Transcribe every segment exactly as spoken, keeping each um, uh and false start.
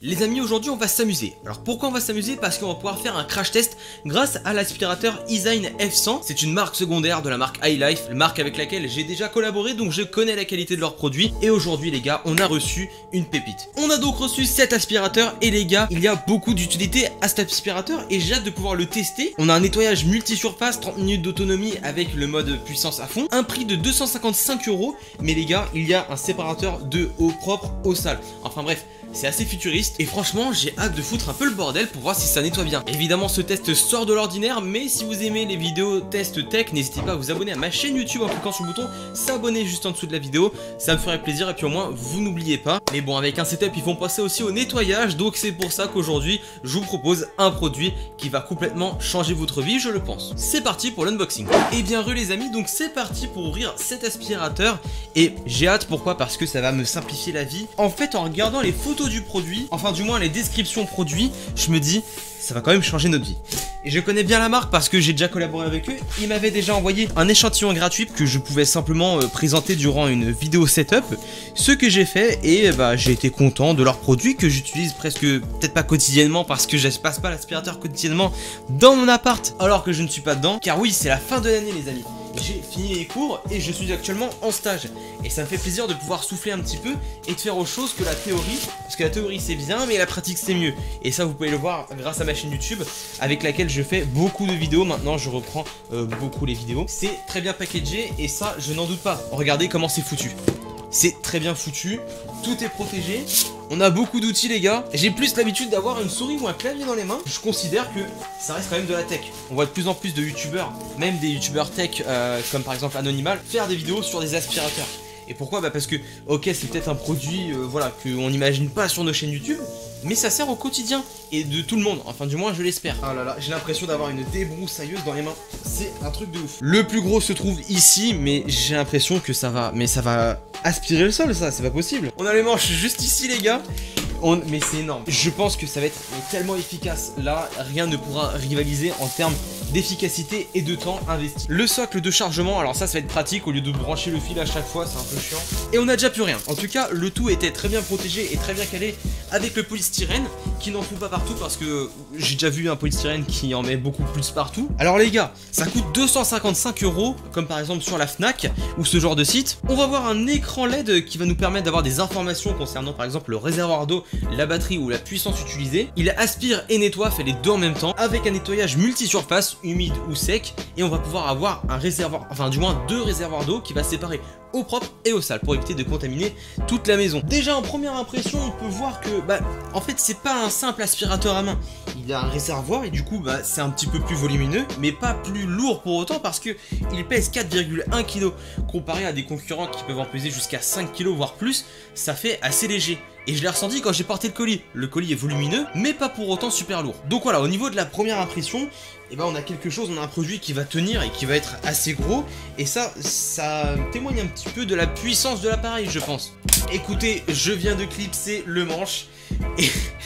Les amis, aujourd'hui on va s'amuser. Alors pourquoi on va s'amuser? Parce qu'on va pouvoir faire un crash test grâce à l'aspirateur Easyne F cent. C'est une marque secondaire de la marque iLife, la marque avec laquelle j'ai déjà collaboré, donc je connais la qualité de leurs produits. Et aujourd'hui les gars, on a reçu une pépite. On a donc reçu cet aspirateur et les gars, il y a beaucoup d'utilité à cet aspirateur et j'ai hâte de pouvoir le tester. On a un nettoyage multi-surface, trente minutes d'autonomie avec le mode puissance à fond. Un prix de deux cent cinquante-cinq euros, mais les gars, il y a un séparateur de eau propre, eau sale. Enfin bref, c'est assez futuriste et franchement j'ai hâte de foutre un peu le bordel pour voir si ça nettoie bien. Évidemment ce test sort de l'ordinaire, mais si vous aimez les vidéos test tech, n'hésitez pas à vous abonner à ma chaîne YouTube en cliquant sur le bouton s'abonner juste en dessous de la vidéo, ça me ferait plaisir et puis au moins vous n'oubliez pas. Mais bon, avec un setup ils vont passer aussi au nettoyage, donc c'est pour ça qu'aujourd'hui je vous propose un produit qui va complètement changer votre vie, je le pense. C'est parti pour l'unboxing. Et bien re les amis, donc c'est parti pour ouvrir cet aspirateur et j'ai hâte. Pourquoi? Parce que ça va me simplifier la vie. En fait en regardant les photos du produit, enfin du moins les descriptions produits, je me dis ça va quand même changer notre vie. Et je connais bien la marque parce que j'ai déjà collaboré avec eux. Ils m'avaient déjà envoyé un échantillon gratuit que je pouvais simplement euh, présenter durant une vidéo setup. Ce que j'ai fait et bah j'ai été content de leurs produits que j'utilise presque, peut-être pas quotidiennement parce que je passe pas l'aspirateur quotidiennement dans mon appart alors que je ne suis pas dedans. Car oui, c'est la fin de l'année les amis. J'ai fini les cours et je suis actuellement en stage. Et ça me fait plaisir de pouvoir souffler un petit peu et de faire autre chose que la théorie. Parce que la théorie c'est bien mais la pratique c'est mieux. Et ça vous pouvez le voir grâce à ma chaîne YouTube avec laquelle je fais beaucoup de vidéos. Maintenant je reprends euh, beaucoup les vidéos. C'est très bien packagé et ça je n'en doute pas. Regardez comment c'est foutu. C'est très bien foutu, tout est protégé. On a beaucoup d'outils les gars. J'ai plus l'habitude d'avoir une souris ou un clavier dans les mains. Je considère que ça reste quand même de la tech. On voit de plus en plus de youtubeurs, même des youtubeurs tech euh, comme par exemple Anonymal, faire des vidéos sur des aspirateurs. Et pourquoi? Bah parce que ok c'est peut-être un produit euh, voilà qu'on n'imagine pas sur nos chaînes YouTube, mais ça sert au quotidien et de tout le monde, enfin du moins je l'espère. Ah là là, j'ai l'impression d'avoir une débroussailleuse dans les mains, c'est un truc de ouf. Le plus gros se trouve ici, mais j'ai l'impression que ça va, mais ça va aspirer le sol ça, c'est pas possible. On a les manches juste ici les gars. On... Mais c'est énorme. Je pense que ça va être tellement efficace. Là, rien ne pourra rivaliser en termes d'efficacité et de temps investi. Le socle de chargement, alors ça, ça va être pratique au lieu de brancher le fil à chaque fois, c'est un peu chiant. Et on n'a déjà plus rien. En tout cas, le tout était très bien protégé et très bien calé avec le polystyrène qui n'en fout pas partout parce que j'ai déjà vu un polystyrène qui en met beaucoup plus partout. Alors les gars, ça coûte deux cent cinquante-cinq euros, comme par exemple sur la Fnac ou ce genre de site. On va voir un écran L E D qui va nous permettre d'avoir des informations concernant par exemple le réservoir d'eau, la batterie ou la puissance utilisée. Il aspire et nettoie, fait les deux en même temps avec un nettoyage multi-surface, humide ou sec, et on va pouvoir avoir un réservoir, enfin du moins deux réservoirs d'eau qui va séparer eau propre et eau sale pour éviter de contaminer toute la maison. Déjà en première impression on peut voir que bah en fait c'est pas un simple aspirateur à main, il a un réservoir et du coup bah c'est un petit peu plus volumineux mais pas plus lourd pour autant parce que il pèse quatre virgule un kilos comparé à des concurrents qui peuvent en peser jusqu'à cinq kilos voire plus. Ça fait assez léger. Et je l'ai ressenti quand j'ai porté le colis. Le colis est volumineux, mais pas pour autant super lourd. Donc voilà, au niveau de la première impression, eh ben on a quelque chose, on a un produit qui va tenir et qui va être assez gros. Et ça, ça témoigne un petit peu de la puissance de l'appareil, je pense. Écoutez, je viens de clipser le manche et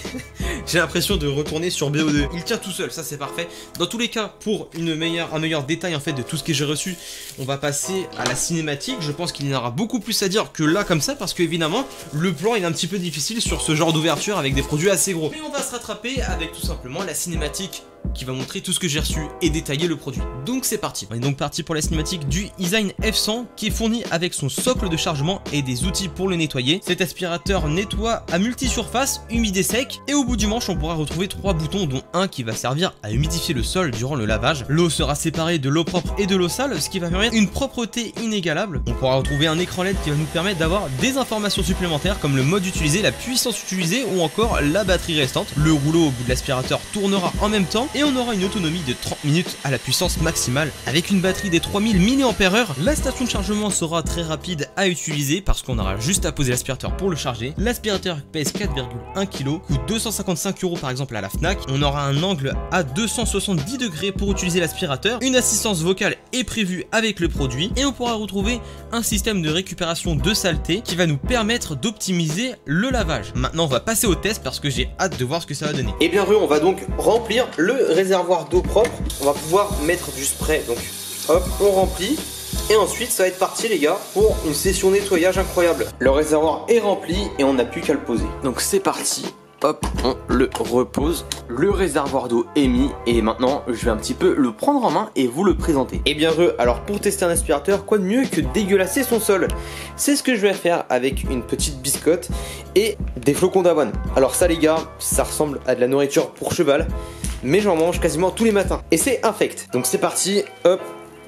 j'ai l'impression de retourner sur B O deux. Il tient tout seul, ça c'est parfait. Dans tous les cas, pour une meilleure, un meilleur détail en fait de tout ce que j'ai reçu, on va passer à la cinématique. Je pense qu'il y en aura beaucoup plus à dire que là comme ça parce que évidemment le plan il est un petit peu difficile sur ce genre d'ouverture avec des produits assez gros. Mais on va se rattraper avec tout simplement la cinématique qui va montrer tout ce que j'ai reçu et détailler le produit. Donc c'est parti. On est donc parti pour la cinématique du Easyne F cent qui est fourni avec son socle de chargement et des outils pour le nettoyer. Cet aspirateur nettoie à multi-surface, humide et sec, et au bout du manche on pourra retrouver trois boutons dont un qui va servir à humidifier le sol durant le lavage. L'eau sera séparée de l'eau propre et de l'eau sale, ce qui va permettre une propreté inégalable. On pourra retrouver un écran L E D qui va nous permettre d'avoir des informations supplémentaires comme le mode utilisé, la puissance utilisée ou encore la batterie restante. Le rouleau au bout de l'aspirateur tournera en même temps et on aura une autonomie de trente minutes à la puissance maximale. Avec une batterie des trois mille milliampères heure, la station de chargement sera très rapide à utiliser parce qu'on aura juste à poser l'aspirateur pour le charger. L'aspirateur pèse quatre virgule un kilos, coûte deux cent cinquante-cinq euros par exemple à la Fnac. On aura un angle à deux cent soixante-dix degrés pour utiliser l'aspirateur. Une assistance vocale est prévue avec le produit et on pourra retrouver un système de récupération de saleté qui va nous permettre d'optimiser le lavage. Maintenant on va passer au test parce que j'ai hâte de voir ce que ça va donner. Et bien Rue, on va donc remplir le réservoir d'eau propre. On va pouvoir mettre du spray, donc hop, on remplit et ensuite ça va être parti les gars pour une session nettoyage incroyable. Le réservoir est rempli et on n'a plus qu'à le poser. Donc c'est parti, hop, on le repose. Le réservoir d'eau est mis et maintenant je vais un petit peu le prendre en main et vous le présenter. Et bien heureux, alors pour tester un aspirateur, quoi de mieux que dégueulasser son sol? C'est ce que je vais faire avec une petite biscotte et des flocons d'avoine. Alors ça les gars, ça ressemble à de la nourriture pour cheval, mais j'en mange quasiment tous les matins et c'est infect. Donc c'est parti, hop.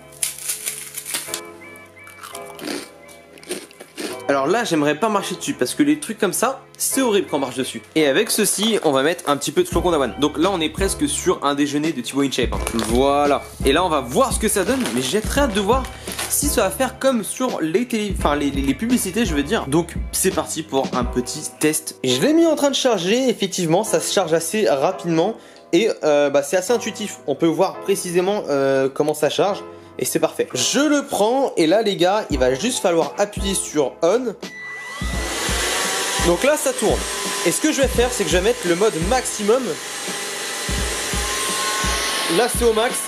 Alors là j'aimerais pas marcher dessus parce que les trucs comme ça c'est horrible quand on marche dessus. Et avec ceci on va mettre un petit peu de flocons d'avoine. Donc là on est presque sur un déjeuner de Thibaut InShape hein. Voilà. Et là on va voir ce que ça donne. Mais j'ai très hâte de voir si ça va faire comme sur les télé, enfin les, les, les publicités je veux dire. Donc c'est parti pour un petit test. Je l'ai mis en train de charger. Effectivement ça se charge assez rapidement. Et euh, bah, c'est assez intuitif. On peut voir précisément euh, comment ça charge. Et c'est parfait. Je le prends et là les gars, il va juste falloir appuyer sur on. Donc là ça tourne. Et ce que je vais faire, c'est que je vais mettre le mode maximum. Là c'est au max.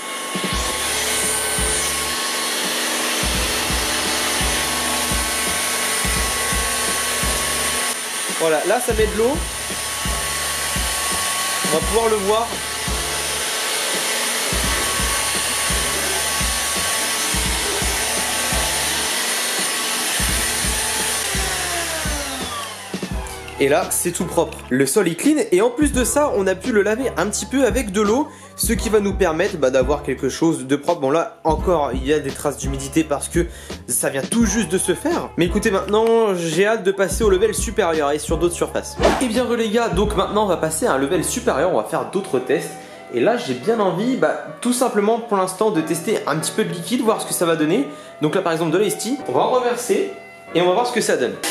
Voilà, là ça met de l'eau. On va pouvoir le voir. Et là c'est tout propre, le sol est clean et en plus de ça on a pu le laver un petit peu avec de l'eau. Ce qui va nous permettre bah, d'avoir quelque chose de propre. Bon là encore il y a des traces d'humidité parce que ça vient tout juste de se faire. Mais écoutez maintenant j'ai hâte de passer au level supérieur et sur d'autres surfaces. Et bien les gars, donc maintenant on va passer à un level supérieur, on va faire d'autres tests. Et là j'ai bien envie bah, tout simplement pour l'instant de tester un petit peu de liquide, voir ce que ça va donner. Donc là par exemple de l'Ice Tea, on va en reverser et on va voir ce que ça donne.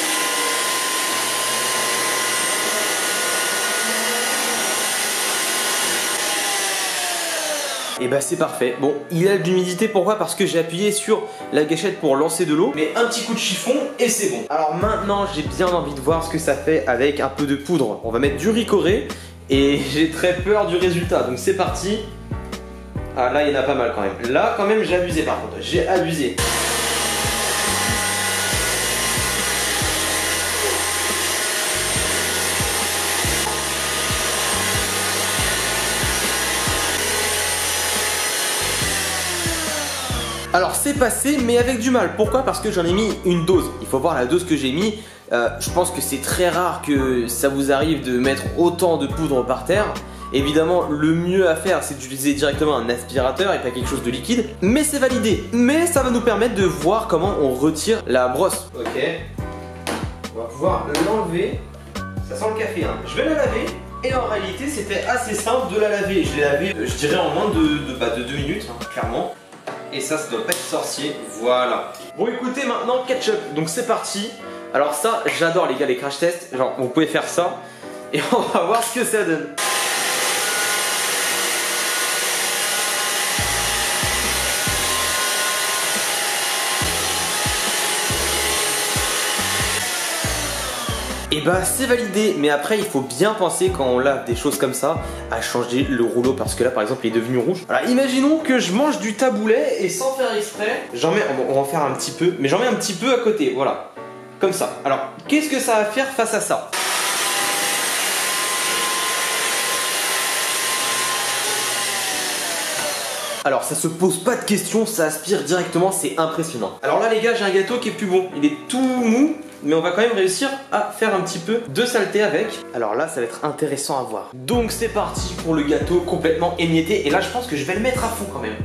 Et bah c'est parfait. Bon, il a de l'humidité, pourquoi? Parce que j'ai appuyé sur la gâchette pour lancer de l'eau. Mais un petit coup de chiffon et c'est bon. Alors maintenant j'ai bien envie de voir ce que ça fait avec un peu de poudre. On va mettre du riz coré et j'ai très peur du résultat. Donc c'est parti. Ah là il y en a pas mal quand même. Là quand même j'ai abusé par contre. J'ai abusé. Alors c'est passé mais avec du mal, pourquoi? Parce que j'en ai mis une dose, il faut voir la dose que j'ai mis. euh, Je pense que c'est très rare que ça vous arrive de mettre autant de poudre par terre. Évidemment le mieux à faire c'est d'utiliser directement un aspirateur et pas quelque chose de liquide. Mais c'est validé, mais ça va nous permettre de voir comment on retire la brosse. Ok, on va pouvoir l'enlever, ça sent le café hein. Je vais la laver. Et en réalité c'était assez simple de la laver. Je l'ai lavé je dirais en moins de, de, bah, de deux minutes hein, clairement. Et ça, ça doit pas être sorcier, voilà. Bon écoutez maintenant ketchup, donc c'est parti. Alors ça, j'adore les gars les crash tests. Genre vous pouvez faire ça et on va voir ce que ça donne. Et bah c'est validé, mais après il faut bien penser quand on lave des choses comme ça à changer le rouleau parce que là par exemple il est devenu rouge. Alors imaginons que je mange du taboulet et sans faire exprès, j'en mets, on va en faire un petit peu, mais j'en mets un petit peu à côté, voilà, comme ça. Alors qu'est-ce que ça va faire face à ça? Alors ça se pose pas de questions, ça aspire directement, c'est impressionnant. Alors là les gars j'ai un gâteau qui est plus bon, il est tout mou, mais on va quand même réussir à faire un petit peu de saleté avec. Alors là ça va être intéressant à voir. Donc c'est parti pour le gâteau complètement émietté, et là je pense que je vais le mettre à fond quand même.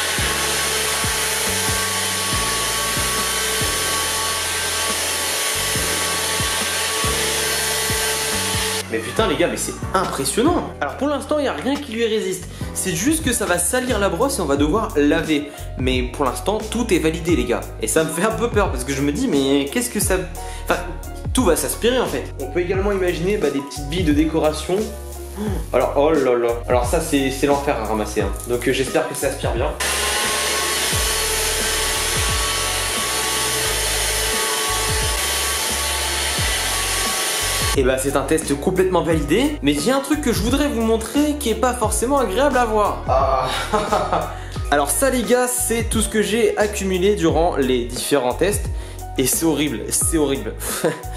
Mais putain les gars, mais c'est impressionnant. Alors pour l'instant il n'y a rien qui lui résiste. C'est juste que ça va salir la brosse et on va devoir laver. Mais pour l'instant tout est validé les gars. Et ça me fait un peu peur parce que je me dis mais qu'est-ce que ça... Enfin tout va s'aspirer en fait. On peut également imaginer bah, des petites billes de décoration. Alors oh là là. Alors ça c'est l'enfer à ramasser hein. Donc euh, j'espère que ça aspire bien. Et bah c'est un test complètement validé. Mais il y a un truc que je voudrais vous montrer qui est pas forcément agréable à voir. Ah. Alors ça les gars, c'est tout ce que j'ai accumulé durant les différents tests. Et c'est horrible, c'est horrible.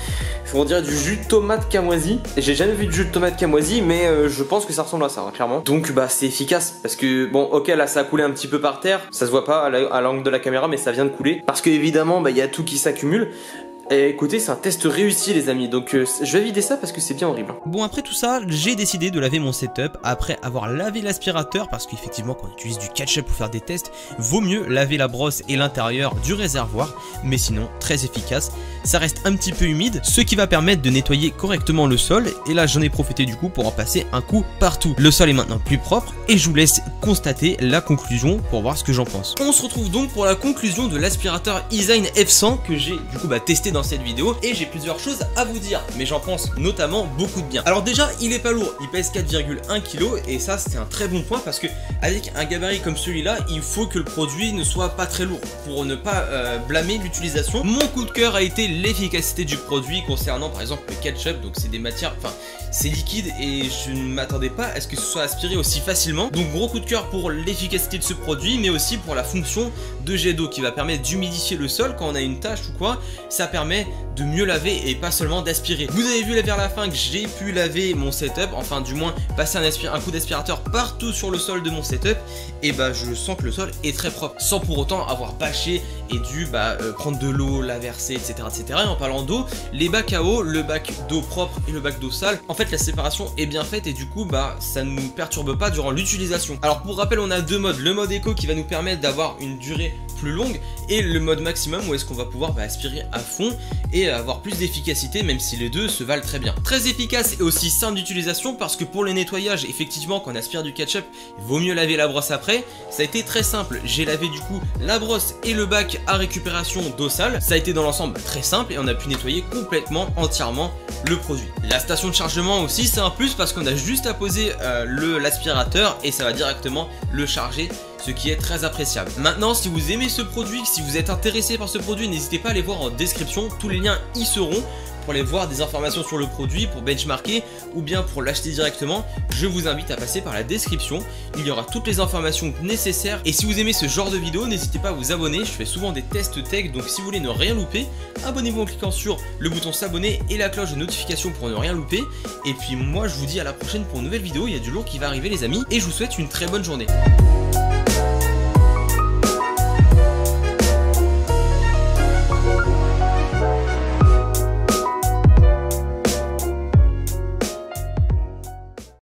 On dirait du jus de tomate camoisi. J'ai jamais vu de jus de tomate camoisi, mais euh, je pense que ça ressemble à ça, hein, clairement. Donc bah c'est efficace parce que bon, ok, là ça a coulé un petit peu par terre, ça se voit pas à l'angle de la caméra, mais ça vient de couler parce que évidemment bah il y a tout qui s'accumule. Et écoutez, c'est un test réussi les amis, donc euh, je vais vider ça parce que c'est bien horrible. Bon, après tout ça, j'ai décidé de laver mon setup après avoir lavé l'aspirateur parce qu'effectivement quand on utilise du ketchup pour faire des tests, vaut mieux laver la brosse et l'intérieur du réservoir, mais sinon très efficace. Ça reste un petit peu humide, ce qui va permettre de nettoyer correctement le sol, et là j'en ai profité du coup pour en passer un coup partout. Le sol est maintenant plus propre et je vous laisse constater la conclusion pour voir ce que j'en pense. On se retrouve donc pour la conclusion de l'aspirateur Easyne F cent que j'ai du coup bah, testé dans cette vidéo, et j'ai plusieurs choses à vous dire, mais j'en pense notamment beaucoup de bien. Alors déjà, il est pas lourd, il pèse quatre virgule un kilos, et ça c'est un très bon point parce que avec un gabarit comme celui-là, il faut que le produit ne soit pas très lourd pour ne pas euh, blâmer l'utilisation. Mon coup de cœur a été l'efficacité du produit concernant par exemple le ketchup, donc c'est des matières, enfin c'est liquide et je ne m'attendais pas à ce que ce soit aspiré aussi facilement. Donc gros coup de cœur pour l'efficacité de ce produit, mais aussi pour la fonction de jet d'eau qui va permettre d'humidifier le sol quand on a une tache ou quoi. Ça permet de mieux laver et pas seulement d'aspirer. Vous avez vu là vers la fin que j'ai pu laver mon setup, enfin du moins passer un, un coup d'aspirateur partout sur le sol de mon setup, et bah je sens que le sol est très propre sans pour autant avoir bâché et dû bah, euh, prendre de l'eau, la verser, etc, etc. Et en parlant d'eau, les bacs à eau, le bac d'eau propre et le bac d'eau sale, en fait la séparation est bien faite et du coup bah ça ne nous perturbe pas durant l'utilisation. Alors pour rappel, on a deux modes, le mode éco qui va nous permettre d'avoir une durée plus longue et le mode maximum où est-ce qu'on va pouvoir bah, aspirer à fond et avoir plus d'efficacité, même si les deux se valent très bien. Très efficace et aussi simple d'utilisation parce que pour le nettoyage, effectivement quand on aspire du ketchup, il vaut mieux laver la brosse après. Ça a été très simple, j'ai lavé du coup la brosse et le bac à récupération d'eau sale. Ça a été dans l'ensemble très simple et on a pu nettoyer complètement, entièrement le produit. La station de chargement aussi c'est un plus parce qu'on a juste à poser euh, le l'aspirateur et ça va directement le charger, ce qui est très appréciable. Maintenant, si vous aimez ce produit, si vous êtes intéressé par ce produit, n'hésitez pas à aller voir en description, tous les liens y seront pour aller voir des informations sur le produit, pour benchmarker ou bien pour l'acheter directement. Je vous invite à passer par la description, il y aura toutes les informations nécessaires. Et si vous aimez ce genre de vidéo, n'hésitez pas à vous abonner, je fais souvent des tests tech, donc si vous voulez ne rien louper, abonnez-vous en cliquant sur le bouton s'abonner et la cloche de notification pour ne rien louper. Et puis moi je vous dis à la prochaine pour une nouvelle vidéo, il y a du lourd qui va arriver les amis, et je vous souhaite une très bonne journée.